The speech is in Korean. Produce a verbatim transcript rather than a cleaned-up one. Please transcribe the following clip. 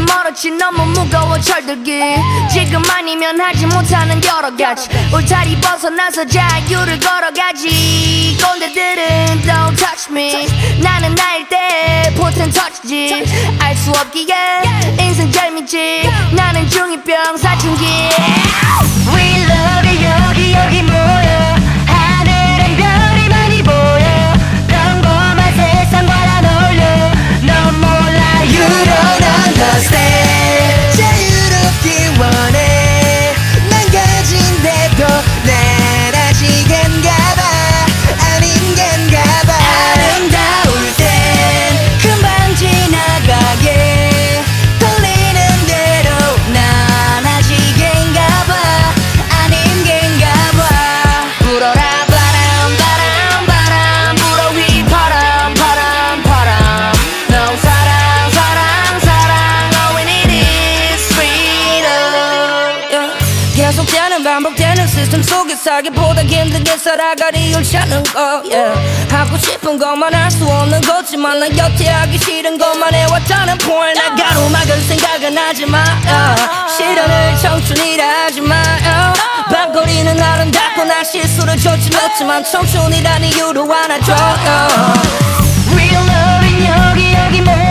멀었지 너무 무거워 철들기 지금 아니면 하지 못하는 여러 가지 울타리 벗어나서 자유를 걸어가지 꼰대들은 don't touch me 나는 나일 때 포텐 터치지 알 수 없기에 인생 재밌지 나는 중이병 사춘기 We love you 여기 여기 모여 하늘엔 별이 많이 보여 평범한 세상과 난 어울려 넌 몰라 You don't understand 자유롭기 원해 난 가진데도 난 아직인가봐 아닌 겐가봐 아름다울 땐 금방 지나가게 돌리는 대로 난 아직인가봐 아닌 겐가봐 불어라 바람 바람 바람 불어 휘바람 바람 바람 No 사랑 사랑 사랑 All we need is freedom yeah. 계속되는 반복되는 시스템 속에 살기보다 힘들게 살아가리 이유를 찾는 거 yeah. 하고 싶은 것만 할 수 없는 거지만 난 여태 하기 싫은 것만 해왔다는 point 나 가로막을 생각은 하지마 yeah. 실현을 청춘이라 하지마 yeah. 밤거리는 아름답고 나 실수를 저질렀지만 청춘이란 이유로 안아줘 yeah. Real love 인 여기 여기 뭐